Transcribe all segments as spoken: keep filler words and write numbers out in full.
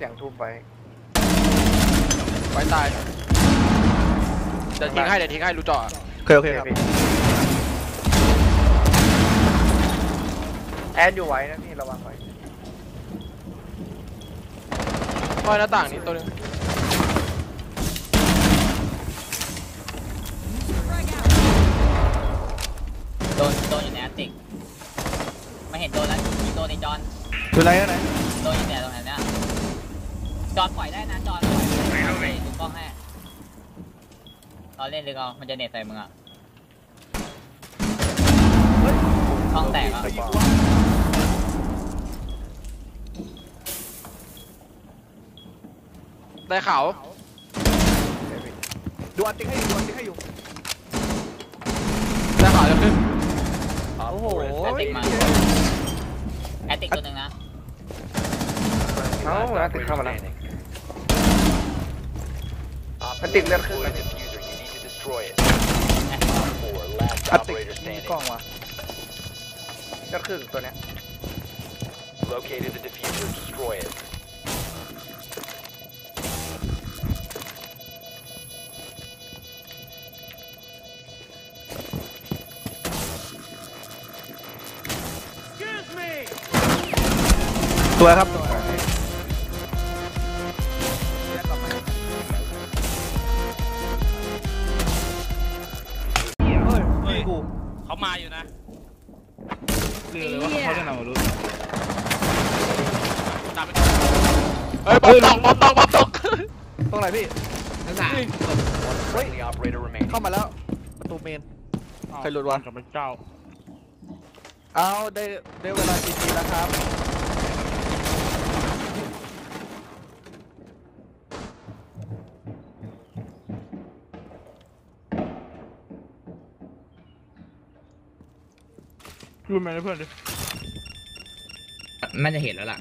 สียงทุบไปไฟตายเดี๋ยวทิ้งให้เดี๋ยวทิ้งให้รู้จ่อโอเคโอเคครับแอนอยู่ไว้นะพี่ระวังไว้ไฟหน้าต่างนี้ตัวนึงโดนโดนอยู่ในแอตติกไม่เห็นโดนแล้วมีโดนในจอนดูไรกันไหนโดนอยู่เนี่ยตรงไหนเนี่ยจอนปล่อยได้นะจอนปล่อยได้ดูกล้องให้เราเล่นเลยก็มันจะเน็ตใส่มึงอ่ะช่องแตกอ่ะได้ข่าวดูอันติ๊กให้อยู่ดูอันติ๊กให้อยู่ได้ข่าวจะขึ้นโอ้โหแอตติกมาแอตติกตัวหนึ่งนะเขาแอตติกเข้ามาแล้วแอตติกเลือดขึ้นอัตติกมีกล้องวะเลือดขึ้นตัวเนี้ย Located the diffuser, destroy it. ตัวครับตัวเฮ้ยกูเขามาอยู่นะเรื่องเลยว่าเขาจะนำมารู้ตามไปเฮ้ยบอมตกบอมตกบอมตกตรงไหนพี่ทั้งสามเฮ้ยเข้ามาแล้วประตูเมนใครหลุดวะกับเจ้าเอาได้ได้เวลาจริงๆแล้วครับดูไหมเพื่อนดิมันจะเห็นแล้วล่ะ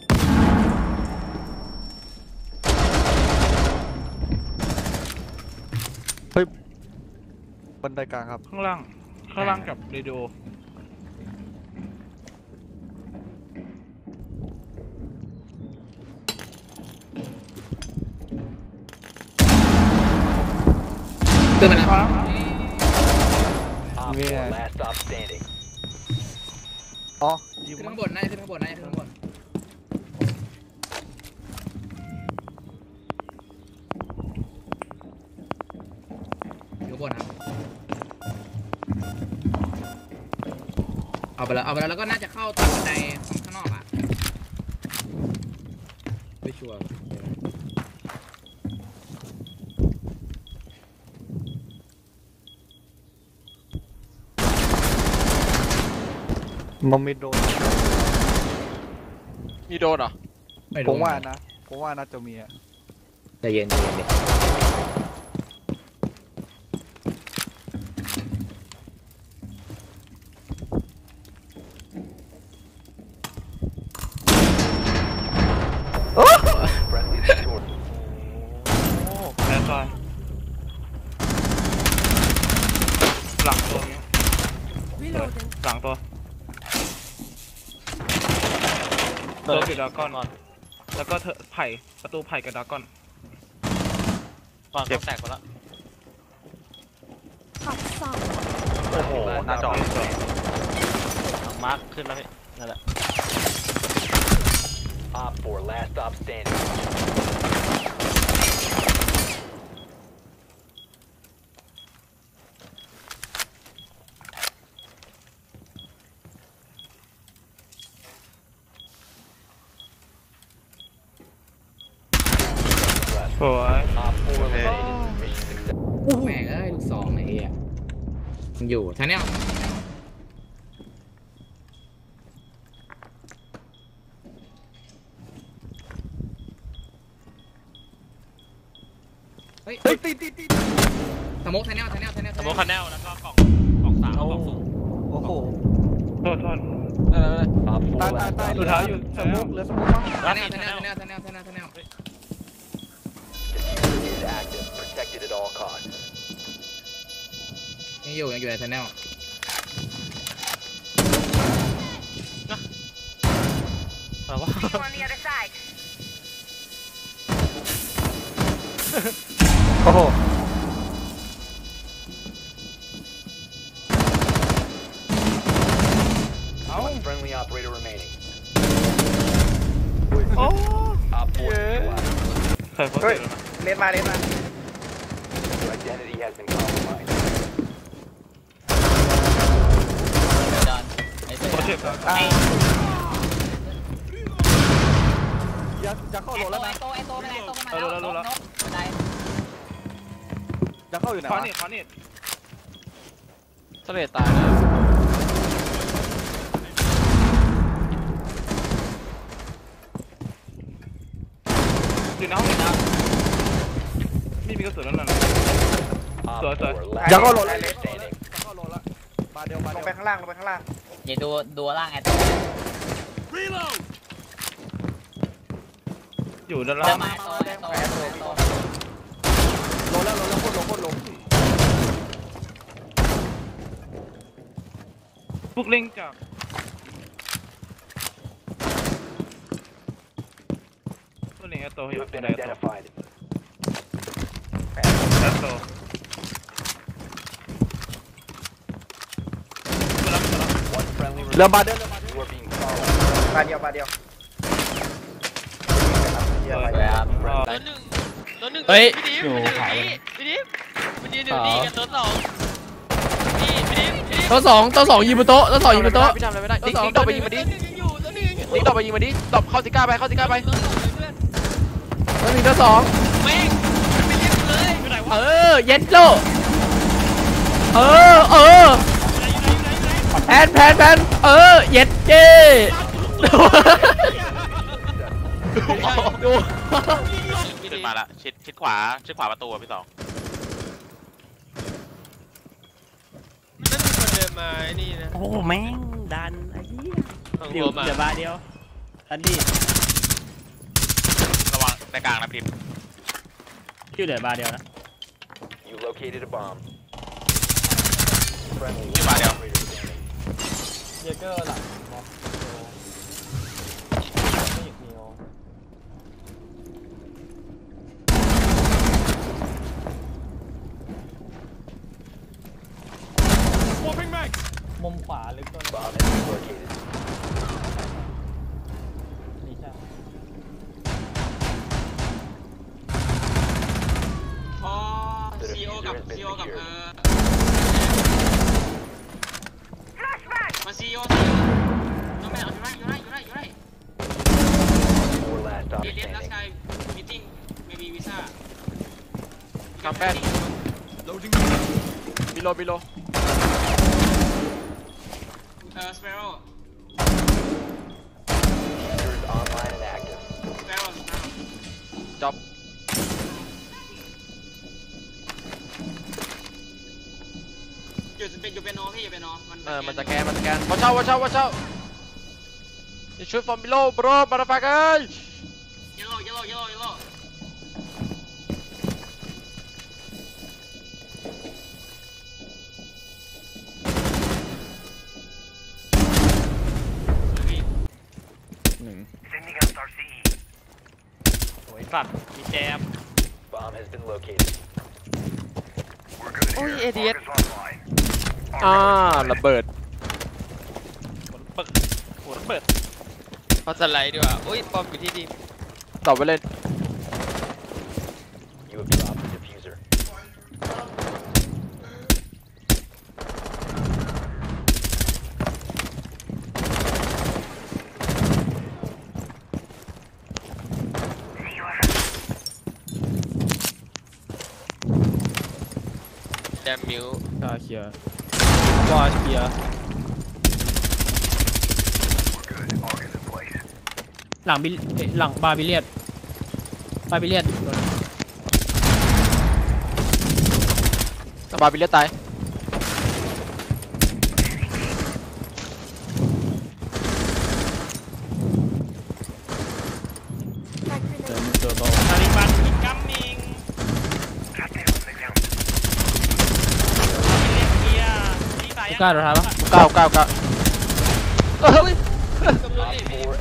เฮ้ยบันไดกลางครับข้างล่างข้างล่างกับเรดิโอตื่นมาแล้วนี่ไงอ๋อขึ้นข้างบนน่าจะขึ้นข้างบนน่าจะขึ้นข้างบนอยู่บนครับเอาไปแล้วเอาไปแล้วแล้วก็น่าจะเข้าตามบันไดข้างนอกอ่ะไม่ชัวร์มันไม่โดนมีโดนเหรอผมว่านะผมว่าน่าจะมีอ่ะใจเย็นใจเย็นดิโอ้แอนซอยหลังตัวนี้หลังตัวตัวปิดดากอนแล้วก็เธอไผ่ประตูไผ่กับดากอนก่อนแตกหมดแล้วโอ้โหหน้าจอมาร์คขึ้นแล้วพี่นั่นแหละ Op four last stop standing สวยแม่งเอ้ยลูกสองไอ้เหี้ยมันอยู่ท่านี้เฮ้ยตีตีตีสมกท่านี้ท่านี้ท่านี้สมกคันแนลแล้วก็กล่องกล่องสามกล่องสูงโอ้โหโทษโทษตายตายตายสุดท้ายอยู่สมกเหลือสมกมั้งท่านี้ท่านี้ท่านี้ท่านี้ท่านี้ท่านี้ Protected at all costs. ยังอยู่ยังอยู่ในทันแนลอะไรวะโอ้โห One friendly operator remaining. โอ้ Op four neutralized. ใครเขาเฮ้เสียยแล้วนะเลนมาเลนมา Your identity has been compromised. จอนไอ้เสือเขาเจ็บแล้วอ่าไอ้อย่าอย่าเข้าโหลแล้วไอ้นะโตไอ้โตไปไหนโตมาแล้วนกนกบันไดอย่าเข้าอยู่ไหนขวาวะนี่ขวานี่สเลดตายนะอยู่ในห้องนี้นะไม่มีกระสุนแล้วนะ Op Sorry, sorry. four อย่า last เข้าโหลด operator เลย standing. อย่าเข้าโหลละมาเดียวมาลเดีงยวไปข้างล่างลงไปข้างล่างเดี๋ยวดูดูล่างไอ้โตอยู่ด้านเดิล่างนมาไอ้โตไอ้โตไอ้โตโหลแล้วโหลแล้วโคตรโหลโคตรโหลพวกเล่งจากตัวนี้ตัว You อยู่ have ตัว been ไหนตัว identified. แล้วตัวตัวรับตัวรับ One friendly เรือ remaining. มาเดินเรือมาเดิน You are being followed. บาเดียวบาเดียวเหี้ยอะไรเลยครับอ่าตัวหนึ่งตัวหนึ่งเฮ้ยพี่ดิฟอยู่มันขวาอยู่เลยนี่พี่ดิฟมันยืนอยู่นี่กับตัวสองนี่พี่ดิฟพี่ดิฟตัวสองตัวสองยิงบนโต๊ะตัวสองยิงบนโต๊ะพี่ทำอะไรไม่ได้ตัวติ๊กสองติ๊กดอกไปยิงมาดิตัวหนึ่งยังอยู่ตัวหนึ่งติ๊กดอกไปยิงมาดิดอกเข้าสิก้าไปเข้าสิก้าไปตัวสองเลยเพื่อนตัวหนึ่งตัวสองแม่งมันไม่เรียกเลยอยู่ไหนวะเออเย็นโลเออเอออยู่ไหนอยู่ไหนอยู่ไหนแพนแพนแพนเออเย็ดเจ้ ดูขึ้นมาละชิดชิดขวาชิดขวาประตูพี่สองนั่นคือคนเดินมาไอ้นี่นะโอ้แม่งดันไอ้เหี้ยของเดี๋ยวผมอ่ะเดี๋ยวบาเดียวดันดิระวังในกลางนะพี่ดิฟคิวเดี๋ยวบาเดียวนะ You located a bomb. Friendly Đi vào đeo. operator standing. เยเกอร์หลังบล็อกไม่หยุดมีโอ มุมขวาลึกตัวนึง Bomb has been located. นี่ใช่พอซีโอกับซีโอกับเออมาซีโอซีโอน้องแม่อยู่ไรอยู่ไรอยู่ไรอยู่ไร Four last เอ operator เลียนลัส standing. ไกมีติ้งไม่มีวีซ่าทำแป้นบิโลบิโลเออสเปโร่ Diffuser is online and active. สเปโร่สเปโร่จ็อบอยู่เป็นอยู่เป็นโนพี่อยู่เป็นโนมันเออมันจะแกนมันจะแกนวัชเช่าวัชเช่าวัชเช่า You shoot from below bro motherfucker เยลโล่เยลโล่เยลโล่เยลโล่พี่หนึ่งโอ้ยสัตว์มีแจม Bomb has been located. โอ้ยเอเดียสอ่าระเบิดหัวหัวระเบิดพอสไลด์ดีกว่าอุ้ยปอมอยู่ที่ดีตอบไปเล่น You have dropped the diffuser. แดมมิวกาเคลียร์วาเคลียร์หลังบิลเอ้ยหลังบาร์บิเลียดบาร์บิเลียดสบายบิลเลียตายเจอเจอโตตาลิบันอินกัมมิงเล่นเกียร์ที่ตายกูกล้าโดนท้ายปะเก้าเก้าเก้าเฮ้ย Op four